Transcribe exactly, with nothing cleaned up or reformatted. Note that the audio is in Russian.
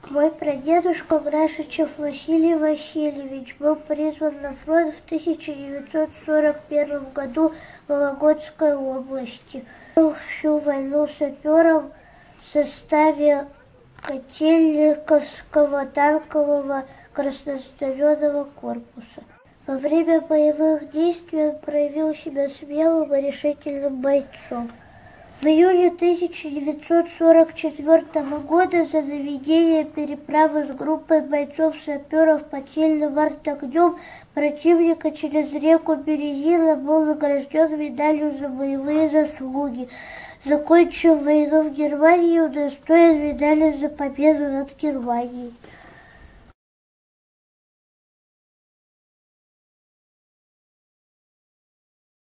Мой прадедушка Грашичев Василий Васильевич был призван на фронт в тысяча девятьсот сорок первом году в Вологодской области. Был всю войну сапером в составе Котельниковского танкового краснознаменного корпуса. Во время боевых действий он проявил себя смелым и решительным бойцом. В июне тысяча девятьсот сорок четвёртого года за наведение переправы с группой бойцов-саперов под сильным артогнем противника через реку Березина был награжден медалью за боевые заслуги. Закончив войну в Германии, удостоен медали за победу над Германией.